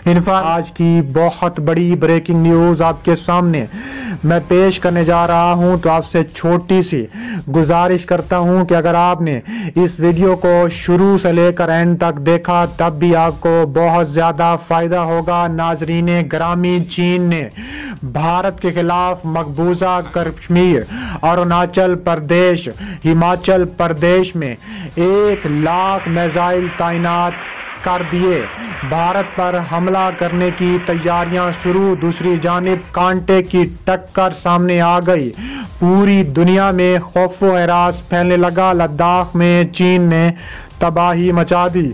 आज की बहुत बड़ी ब्रेकिंग न्यूज़ आपके सामने मैं पेश करने जा रहा हूं, तो आपसे छोटी सी गुजारिश करता हूं कि अगर आपने इस वीडियो को शुरू से लेकर एंड तक देखा तब भी आपको बहुत ज़्यादा फ़ायदा होगा। नाजरीन ग्रामी, चीन ने भारत के खिलाफ मकबूजा कश्मीर, अरुणाचल प्रदेश, हिमाचल प्रदेश में 1 लाख मिसाइल तैनात कर दिए। भारत पर हमला करने की तैयारियां शुरू। दूसरी जानिब कांटे की टक्कर सामने आ गई। पूरी दुनिया में खौफ व हरास फैलने लगा। लद्दाख में चीन ने तबाही मचा दी।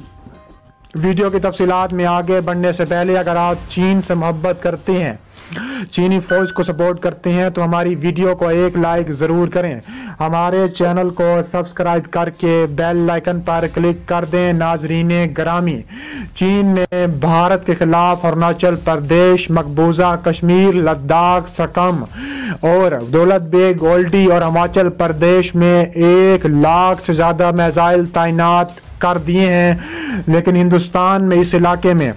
वीडियो की तफसीलात में आगे बढ़ने से पहले अगर आप चीन से मोहब्बत करते हैं, चीनी फौज को सपोर्ट करते हैं, तो हमारी वीडियो को एक लाइक ज़रूर करें। हमारे चैनल को सब्सक्राइब करके बेल आइकन पर क्लिक कर दें। नाजरीन ग्रामी, चीन ने भारत के खिलाफ अरुणाचल प्रदेश, मकबूजा कश्मीर, लद्दाख, सकम और दौलत बेग ओल्डी और हिमाचल प्रदेश में 1 लाख से ज़्यादा मिसाइल तैनात कर दिए हैं। लेकिन हिंदुस्तान में इस इलाके में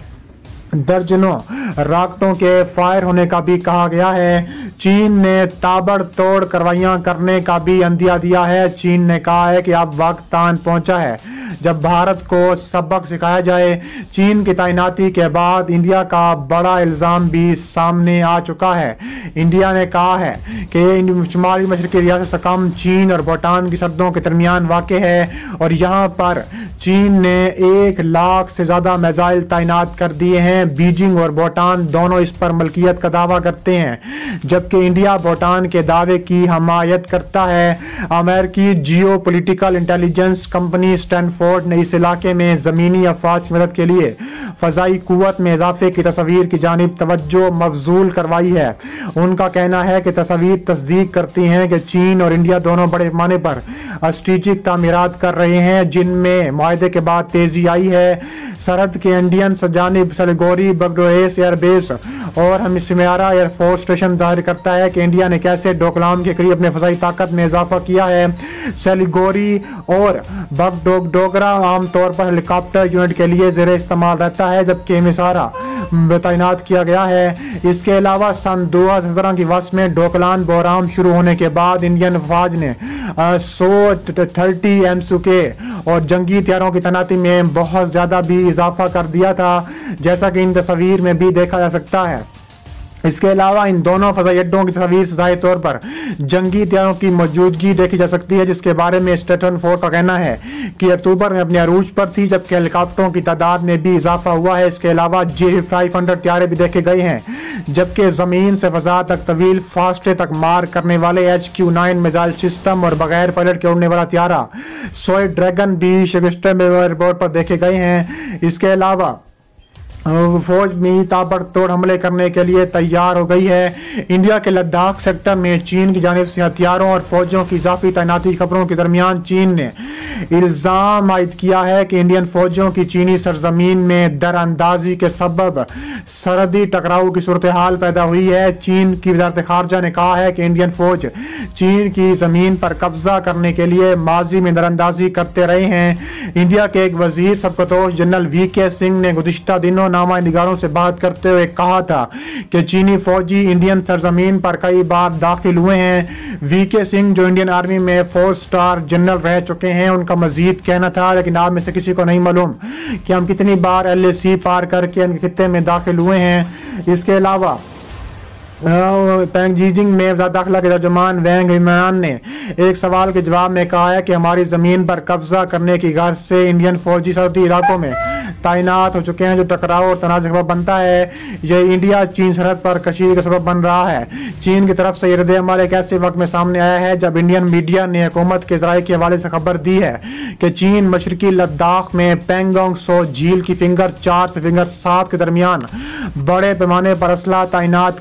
दर्जनों रॉकेटों के फायर होने का भी कहा गया है। चीन ने ताबड़तोड़ कार्रवाइयां करने का भी अंदिया दिया है। चीन ने कहा है कि अब वक्त आन पहुंचा है जब भारत को सबक सिखाया जाए। चीन की तैनाती के बाद इंडिया का बड़ा इल्ज़ाम भी सामने आ चुका है। इंडिया ने कहा है कि शुमाली मशरकी रियासत सकम चीन और भूटान की सरहदों के दरमियान वाक़ है और यहाँ पर चीन ने 1 लाख से ज़्यादा मिसाइल तैनात कर दिए हैं। बीजिंग और भूटान दोनों इस पर मलकियत का दावा करते हैं, जबकि इंडिया भूटान के दावे की हमायत करता है। अमेरिकी geopolitical intelligence company Stanford ने इस इलाके में ज़मीनी अफवाज की मदद के लिए फ़ज़ाई क़ुव्वत में इजाफे की तस्वीर की जानिब तवज्जो मबजूल करवाई है। उनका कहना है कि तस्वीर तस्दीक करती हैं कि चीन और इंडिया दोनों बड़े पैमाने पर स्ट्रेटेजिक तामीरात कर रहे हैं, जिनमें मुआहदे के बाद तेज़ी आई है। सरहद के इंडियन जानिब सलगोरी, बगडोएस एयरबेस और हमिसम्यारा एयरफोर्स स्टेशन जाहिर करता है कि इंडिया ने कैसे डोकलाम के करीब अपने फ़ज़ाई ताकत में इजाफा किया है। सलगोरी और बगडोगरा आमतौर पर हेलीकॉप्टर यूनिट के लिए ज़ेर इस्तेमाल रहता है, जबकि हमिसम्यारा तैनात किया गया है। इसके अलावा सन 2017 की वस में डोकलाम बहराम शुरू होने के बाद इंडियन फौज ने 130 MSUK और जंगी हथियारों की तैनाती में बहुत ज़्यादा भी इजाफा कर दिया था, जैसा कि इन तस्वीर में भी देखा जा सकता है। इसके अलावा इन दोनों फ़ज़ाई अड्डों की तस्वीर से ज़ाहिर तौर पर जंगी हथियारों की मौजूदगी देखी जा सकती है, जिसके बारे में स्टैनफोर्ड का कहना है कि अक्टूबर में अपने अरूज पर थी, जबकि हेलीकॉप्टरों की तादाद में भी इजाफा हुआ है। इसके अलावा J-500 हथियारे भी देखे गए हैं, जबकि ज़मीन से फ़ज़ा तक तवील फासले तक मार करने वाले HQ-9 मिसाइल सिस्टम और बगैर पायलट के उड़ने वाला हथियारा सोए ड्रैगन भी शिकस्टर में रिपोर्ट पर देखे गए हैं। इसके अलावा फौज में ताबड़तोड़ हमले करने के लिए तैयार हो गई है। इंडिया के लद्दाख सेक्टर में चीन की जानिब से हथियारों और फौजों की इजाफी तैनाती खबरों के दरमियान चीन ने इल्ज़ाम आयद किया है कि इंडियन फौजों की चीनी सरजमीन में दरअंदाजी के सबब सरहदी टकराव की सूरत हाल पैदा हुई है। चीन की वज़ारत ख़ारजा ने कहा है कि इंडियन फौज चीन की ज़मीन पर कब्जा करने के लिए माजी में दरअंदाजी करते रहे हैं। इंडिया के एक वजीर सबकतोश जनरल VK सिंह ने गुज़िश्ता दिनों नामा निगारों से बात करते हुए कहा था कि चीनी फौजी इंडियन सरजमीन पर कई बार दाखिल हुए हैं। VK सिंह, जो इंडियन आर्मी में 4 स्टार जनरल रह चुके हैं, उनका मजीद कहना था, लेकिन आप में से किसी को नहीं मालूम कि हम कितनी बार LAC पार करके उनके खित्ते में दाखिल हुए हैं। इसके अलावा पैंगजीजिंग में दाखिला के तर्जुमान वैंग इमरान ने एक सवाल के जवाब में कहा है कि हमारी ज़मीन पर कब्जा करने की गर्ज से इंडियन फौजी सरहदी इलाकों में तैनात हो चुके हैं, जो टकराव और तनाज़ का सबब बनता है। यह इंडिया चीन सरहद पर कशीद का सबब बन रहा है। चीन की तरफ से ये रद्द-ए-अमल एक ऐसे वक्त में सामने आया है जब इंडियन मीडिया ने हुकूमत के ज़राए के हवाले से खबर दी है कि चीन मशरकी लद्दाख में पेंगोंग सो झील की फिंगर 4 से फिंगर 7 के दरमियान बड़े पैमाने पर असला तैनात कर रहा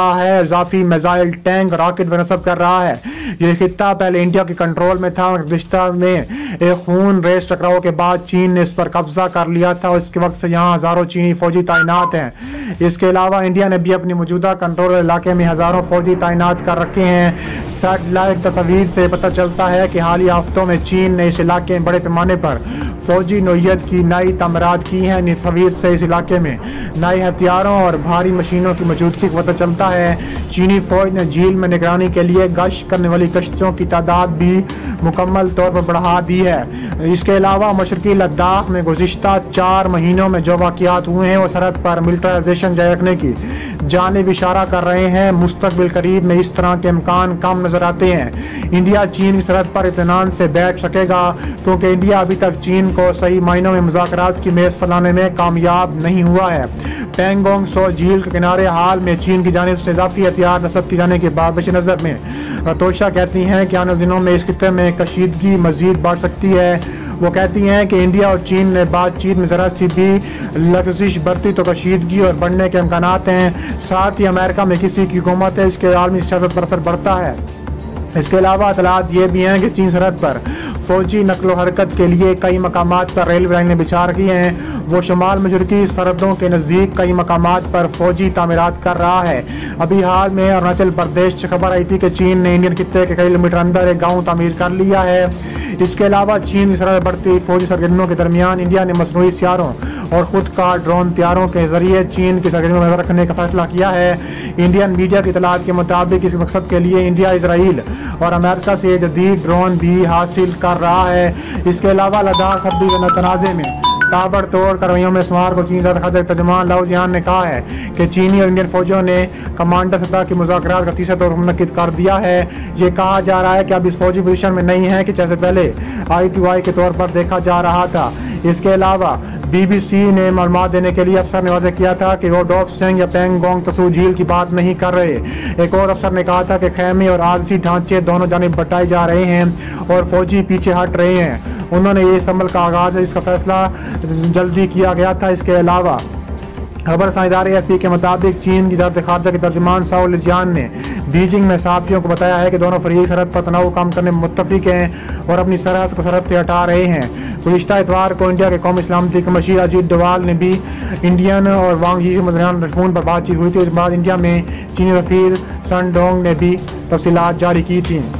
रहा है, इजाफी मिसाइल, टैंक, रॉकेट नस्ब कर रहा है। ये खित्ता पहले इंडिया के कंट्रोल में था। रिश्ता में एक खून रेस टकराव के बाद चीन ने इस पर कब्जा कर लिया था। इसके वक्त से यहाँ हजारों चीनी फौजी तैनात हैं। इसके अलावा इंडिया ने भी अपनी मौजूदा कंट्रोल इलाके में हजारों फौजी तैनात कर रखे हैं। सैटेलाइट तस्वीर से पता चलता है कि हालिया हफ्तों में चीन ने इस इलाके में बड़े पैमाने पर फौजी नौयत की नई तमीरात की हैं। तस्वीर से इस इलाके में नए हथियारों और भारी मशीनों की मौजूदगी का पता चलता है। चीनी फौज ने झील में निगरानी के लिए गश्त करने वाली कश्तियों की तादाद भी मुकम्मल तौर पर बढ़ा दी है। इसके अलावा मशरकी लद्दाख में गुज़िश्ता 4 महीनों में जो वाक़यात हुए हैं वो सरहद पर मिलिटराइजेशन जारी रखने की जानिब इशारा कर रहे हैं। मुस्तकबिल करीब में इस तरह के इम्कान कम नजर आते हैं। इंडिया चीन की सरहद पर इत्मीनान से बैठ सकेगा क्योंकि इंडिया अभी तक चीन को सही मायनों में मुज़ाकरात की मेज पर लाने में कामयाब नहीं हुआ है। पैंगोंग सो झील के किनारे हाल में चीन की जानिब से इजाफी हथियार नस्ब किए जाने के बाद पेश नज़र में रतोशा कहती हैं कि आने दिनों में इस खित्ते में कशीदगी मजीद बढ़ सकती है। वो कहती हैं कि इंडिया और चीन ने बातचीत में ज़रा सी भी लग्जिश बरती तो कशीदगी और बढ़ने के इम्कानात हैं। साथ ही अमेरिका में किसी की हुकूमत है, इसके आलमी सियासत पर असर बढ़ता है। इसके अलावा इतलात ये भी हैं कि चीन सरहद पर फौजी नकलो हरकत के लिए कई मकामात पर रेलवे लाइनें बिछा रही हैं। वो शुमाल मशरकी सरहदों के नज़दीक कई मकामात पर फौजी तामीरात कर रहा है। अभी हाल में अरुणाचल प्रदेश से खबर आई थी कि चीन ने इंडियन खित्ते के कई किलोमीटर अंदर एक गाँव तामीर कर लिया है। इसके अलावा चीन की सरहद बढ़ती फौजी सरगर्मियों के दरमियान इंडिया ने मसनूई हथियारों और खुद कार ड्रोन तैयारों के जरिए चीन की सरगर्मियों में नजर रखने का फैसला किया है। इंडियन मीडिया की इतलात के मुताबिक इस मकसद के लिए इंडिया, इजराइल और अमेरिका से जदीद ड्रोन भी हासिल कर रहा है। इसके अलावा लद्दाख सर्दी के तनाज़े में ताबड़तोड़ कार्रवाइयों में सोमवार को चीन का तर्जुमान लाओ जियान ने कहा है कि चीनी और इंडियन फौजियों ने कमांडर सतह की मुज़ाकरात का तीसरा दौर मुनक्किद कर दिया है। ये कहा जा रहा है कि अब इस फौजी पोजीशन में नहीं है कि जैसे पहले I-2I के तौर पर देखा जा रहा था। इसके अलावा BBC ने मालूमात देने के लिए अफसर ने वाज़ेह किया था कि वो डोपसेंग या पैंगोंग तसू झील की बात नहीं कर रहे। एक और अफसर ने कहा था कि खैमे और आरसी ढांचे दोनों जानिब बटाए जा रहे हैं और फौजी पीछे हट रहे हैं। उन्होंने ये इस अमल का आगाज़ इसका फैसला जल्दी किया गया था। इसके अलावा खबर साझेदार AFP के मुताबिक चीन की वज़ारत ख़ारजा के तर्जुमान साओ लिजियान ने बीजिंग में सहाफ़ियों को बताया है कि दोनों फरीक सरहद पर तनाव कम करने में मुत्तफ़िक हैं और अपनी सरहद को सरहद से हटा रहे हैं। गुज़िश्ता इतवार को इंडिया के कौमी सलामती के मशीर अजीत डोवाल ने भी इंडियन और वांग यी के दरमियान टेलीफोन पर बातचीत हुई थी। इस बाद इंडिया में चीनी सफ़ीर सन डोंग ने भी तफसीलात जारी की थी।